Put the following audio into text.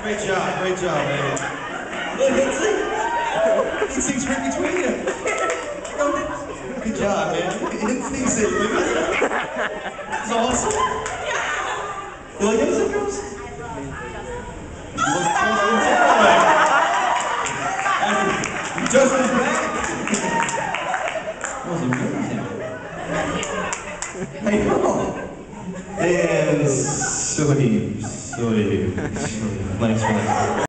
Great job, man. Look, Nsync's right between you. Good job, man. Nsync's it. It's awesome. You like Nsync girls? Justin's back. That was amazing. I know. And sweet. Thanks for that.